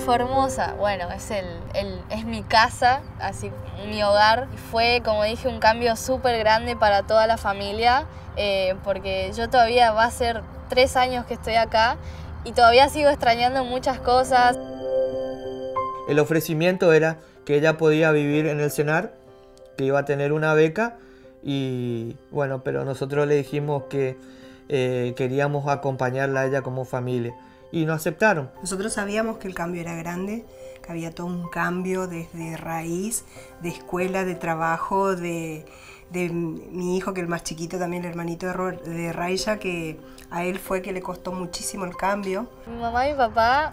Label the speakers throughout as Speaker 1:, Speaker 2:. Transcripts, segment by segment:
Speaker 1: Formosa, bueno, es mi casa, así mi hogar. Fue, como dije, un cambio súper grande para toda la familia, porque yo todavía va a ser 3 años que estoy acá y todavía sigo extrañando muchas cosas.
Speaker 2: El ofrecimiento era que ella podía vivir en el CENAR, que iba a tener una beca y bueno, pero nosotros le dijimos que queríamos acompañarla a ella como familia y nos aceptaron.
Speaker 3: Nosotros sabíamos que el cambio era grande, que había todo un cambio desde raíz, de escuela, de trabajo, de mi hijo, que es el más chiquito también, el hermanito de Raya, que a él fue que le costó muchísimo el cambio.
Speaker 1: Mi mamá y mi papá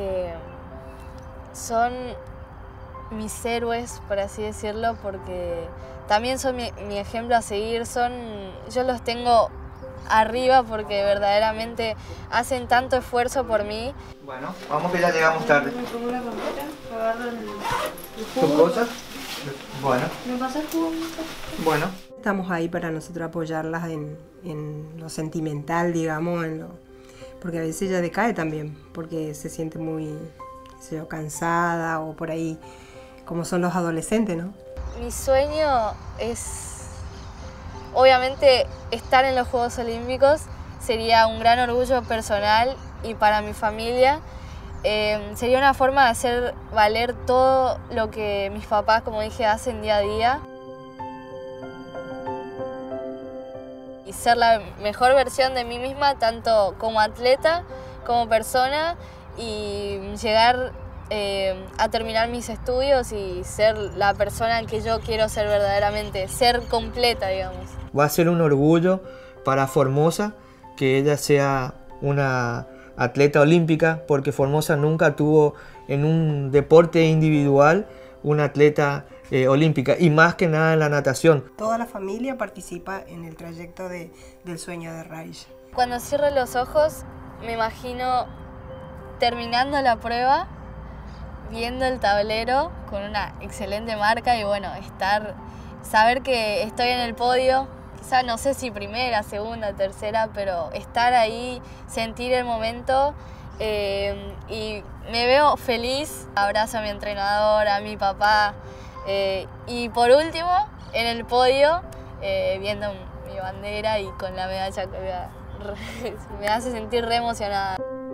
Speaker 1: son mis héroes, por así decirlo, porque también son mi ejemplo a seguir. Yo los tengo arriba porque verdaderamente hacen tanto esfuerzo por mí.
Speaker 2: Bueno, vamos que ya llegamos tarde.
Speaker 1: Me pongo la campera, agarro el
Speaker 2: ¿Tus cosas? Bueno.
Speaker 1: ¿Me pasa el jugo?
Speaker 3: Bueno. Estamos ahí para nosotros apoyarlas en lo sentimental, digamos, porque a veces ella decae también, porque se siente muy, qué sé yo, cansada o por ahí, como son los adolescentes, ¿no?
Speaker 1: Mi sueño es, obviamente, estar en los Juegos Olímpicos. Sería un gran orgullo personal y para mi familia. Sería una forma de hacer valer todo lo que mis papás, como dije, hacen día a día. Y ser la mejor versión de mí misma, tanto como atleta, como persona, y llegar a terminar mis estudios y ser la persona que yo quiero ser verdaderamente, ser completa, digamos.
Speaker 2: Va a ser un orgullo para Formosa que ella sea una atleta olímpica, porque Formosa nunca tuvo en un deporte individual una atleta olímpica, y más que nada en la natación.
Speaker 3: Toda la familia participa en el trayecto del sueño de Raya.
Speaker 1: Cuando cierro los ojos me imagino terminando la prueba, viendo el tablero con una excelente marca y bueno, saber que estoy en el podio, quizá no sé si primera, segunda, tercera, pero estar ahí, sentir el momento y me veo feliz. Abrazo a mi entrenador, a mi papá y por último en el podio viendo mi bandera y con la medalla que me hace sentir re emocionada.